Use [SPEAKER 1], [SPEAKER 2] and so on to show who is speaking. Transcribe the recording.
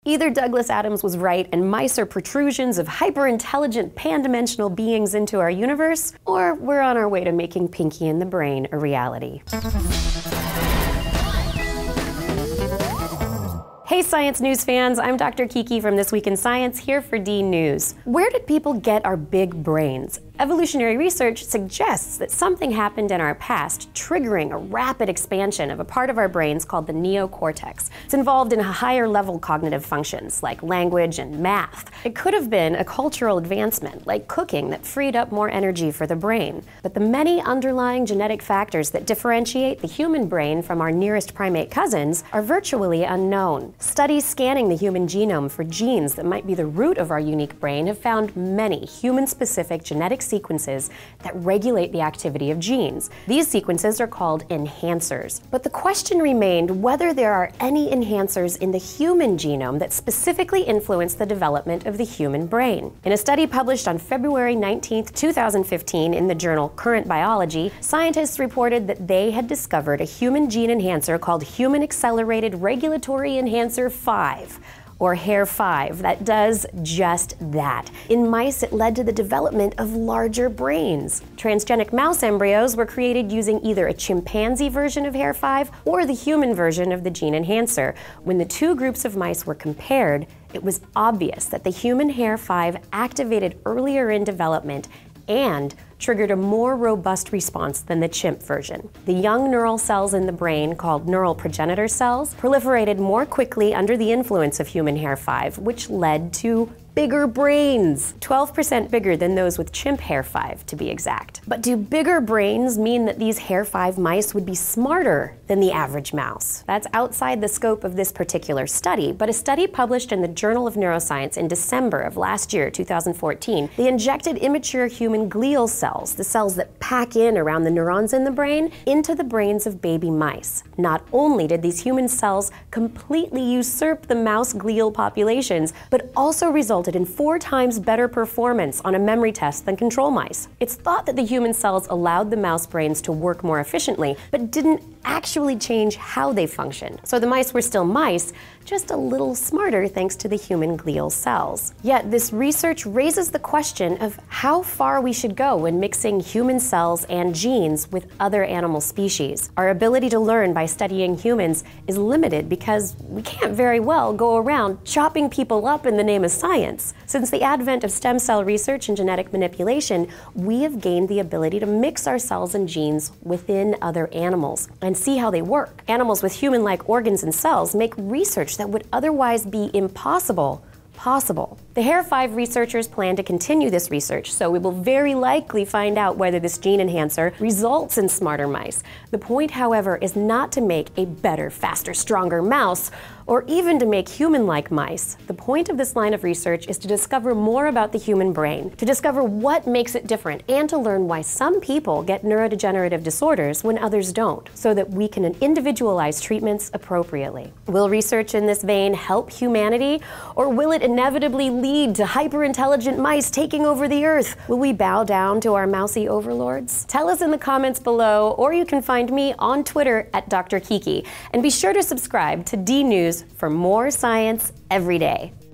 [SPEAKER 1] Either Douglas Adams was right and mice are protrusions of hyper-intelligent pan-dimensional beings into our universe, or we're on our way to making Pinky and the Brain a reality. Hey Science News fans, I'm Dr. Kiki from This Week in Science, here for D News. Where did people get our big brains? Evolutionary research suggests that something happened in our past, triggering a rapid expansion of a part of our brains called the neocortex. It's involved in higher level cognitive functions like language and math. It could have been a cultural advancement like cooking that freed up more energy for the brain. But the many underlying genetic factors that differentiate the human brain from our nearest primate cousins are virtually unknown. Studies scanning the human genome for genes that might be the root of our unique brain have found many human-specific genetic sequences that regulate the activity of genes. These sequences are called enhancers. But the question remained whether there are any enhancers in the human genome that specifically influence the development of the human brain. In a study published on February 19, 2015 in the journal Current Biology, scientists reported that they had discovered a human gene enhancer called Human Accelerated Regulatory Enhancer 5. Or HARE5, that does just that. In mice, it led to the development of larger brains. Transgenic mouse embryos were created using either a chimpanzee version of HARE5 or the human version of the gene enhancer. When the two groups of mice were compared, it was obvious that the human HARE5 activated earlier in development and triggered a more robust response than the chimp version. The young neural cells in the brain, called neural progenitor cells, proliferated more quickly under the influence of human HARE5, which led to bigger brains, 12% bigger than those with chimp HARE5 to be exact. But do bigger brains mean that these HARE5 mice would be smarter than the average mouse? That's outside the scope of this particular study, but a study published in the Journal of Neuroscience in December of last year, 2014, they injected immature human glial cells, the cells that pack in around the neurons in the brain, into the brains of baby mice. Not only did these human cells completely usurp the mouse glial populations, but also resulted in 4 times better performance on a memory test than control mice. It's thought that the human cells allowed the mouse brains to work more efficiently, but didn't actually change how they function. So the mice were still mice, just a little smarter thanks to the human glial cells. Yet this research raises the question of how far we should go when mixing human cells and genes with other animal species. Our ability to learn by studying humans is limited because we can't very well go around chopping people up in the name of science. Since the advent of stem cell research and genetic manipulation, we have gained the ability to mix our cells and genes within other animals and see how they work. Animals with human-like organs and cells make research that would otherwise be impossible possible. The HARE5 researchers plan to continue this research, so we will very likely find out whether this gene enhancer results in smarter mice. The point, however, is not to make a better, faster, stronger mouse, or even to make human-like mice. The point of this line of research is to discover more about the human brain, to discover what makes it different, and to learn why some people get neurodegenerative disorders when others don't, so that we can individualize treatments appropriately. Will research in this vein help humanity, or will it inevitably lead to hyper-intelligent mice taking over the earth? Will we bow down to our mousy overlords? Tell us in the comments below, or you can find me on Twitter at Dr. Kiki. And be sure to subscribe to D News for more science every day.